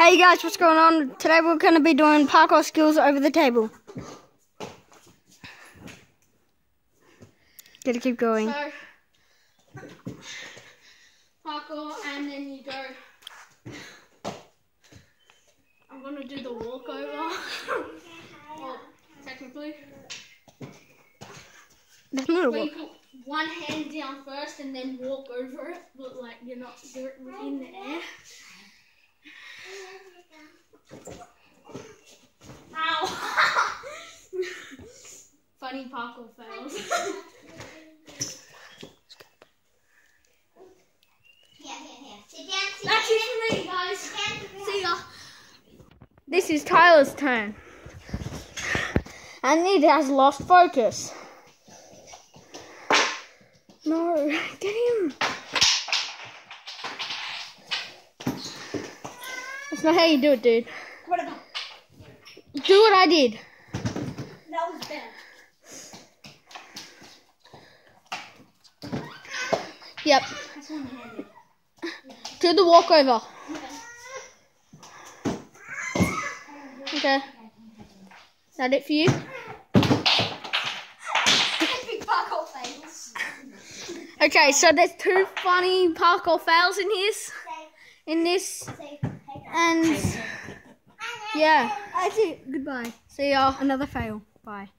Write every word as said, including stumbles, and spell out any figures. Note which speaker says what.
Speaker 1: Hey guys, what's going on? Today we're going to be doing parkour skills over the table. Gotta keep going.
Speaker 2: So, parkour, and then you go. I'm going to do the walkover. Well, technically.
Speaker 1: That's not a
Speaker 2: But
Speaker 1: walk.
Speaker 2: you put one hand down first and then walk over it, but like you're not do it in the air. Ow! Funny parkour fails. That's it for me, guys. See ya.
Speaker 1: This is Tyler's turn. And he has lost focus. No, get him. That's not how you do it, dude.
Speaker 2: What about?
Speaker 1: Do what I did.
Speaker 2: That was bad.
Speaker 1: Yep.
Speaker 2: That's one-handed.
Speaker 1: Do the walkover. Okay. Is that it for you?
Speaker 2: Big parkour fails.
Speaker 1: Okay, so there's two funny parkour fails in his, in this, and yeah.
Speaker 2: That's it. Goodbye.
Speaker 1: See ya.
Speaker 2: Another fail. Bye.